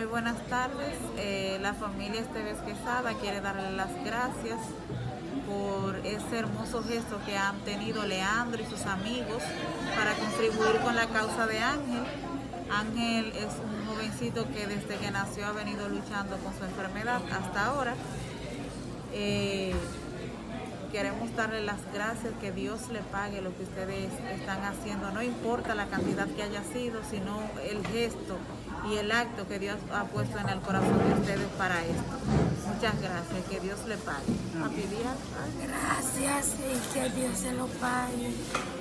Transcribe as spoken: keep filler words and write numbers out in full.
Muy buenas tardes. Eh, la familia Esteves Quesada quiere darle las gracias por ese hermoso gesto que han tenido Leandro y sus amigos para contribuir con la causa de Ángel. Ángel es un jovencito que desde que nació ha venido luchando con su enfermedad hasta ahora. Eh, Queremos darle las gracias, que Dios le pague lo que ustedes están haciendo, no importa la cantidad que haya sido, sino el gesto y el acto que Dios ha puesto en el corazón de ustedes para esto. Muchas gracias, que Dios le pague. Happy día. Gracias y que Dios se lo pague.